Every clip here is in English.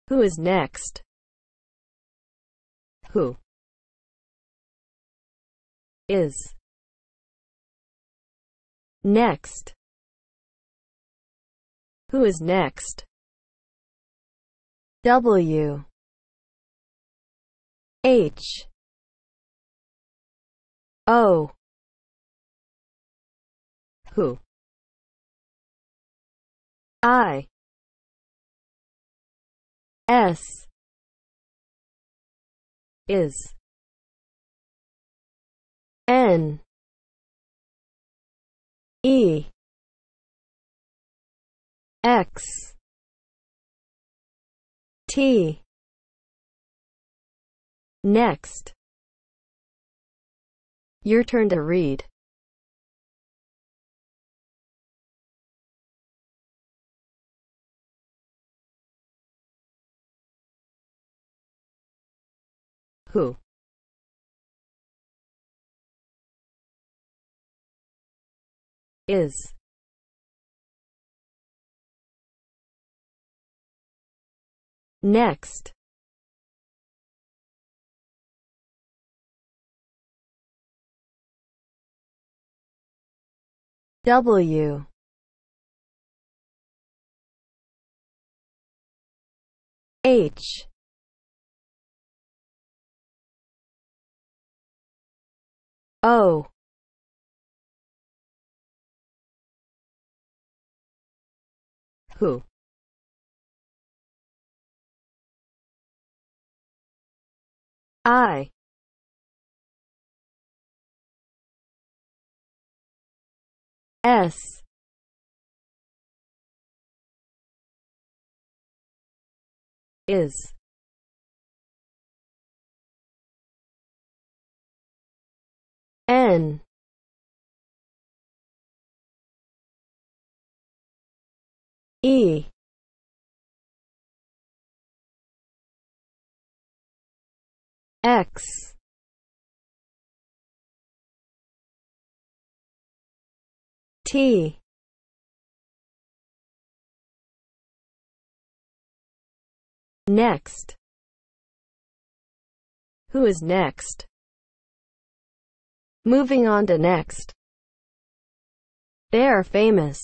Who is next? Who is next? Who is next? W H O Who I S is N E X T Next. Your turn to read. Who is next? W H O Who I S is N E X T Next. Who is next? Moving on to next. They are famous.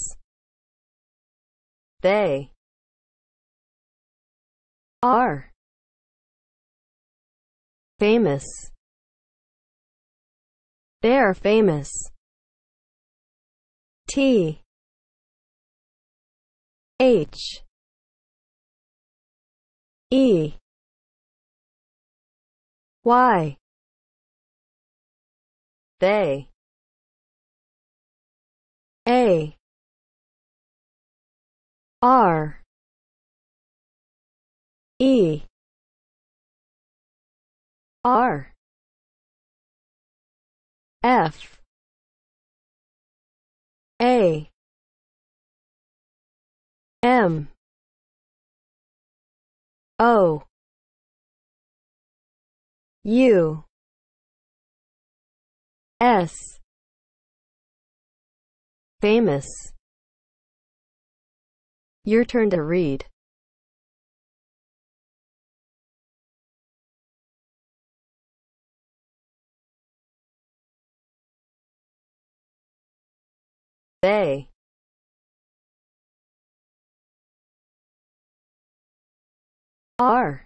They are famous. They are famous. T H E Y They A R E R F A M O U S Famous. Your turn to read. They are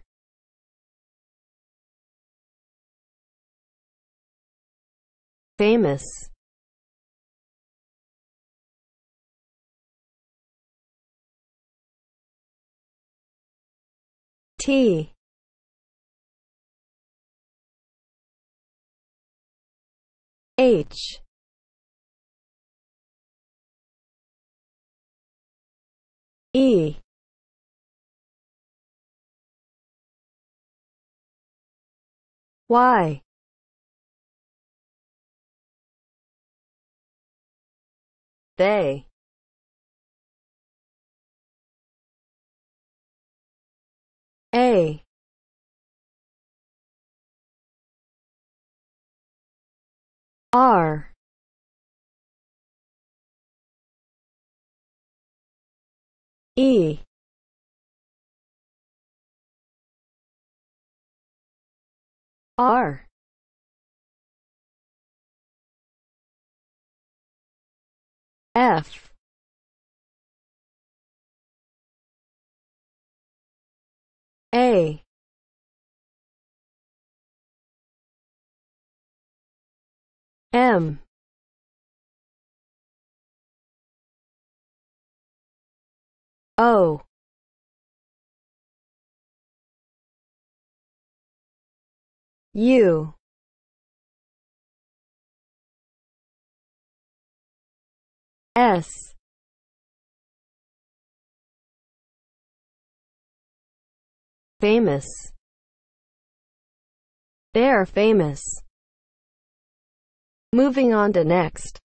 famous. T H E Y They A R E R, F, A, M, O, U, S, famous. They are famous. Moving on to next.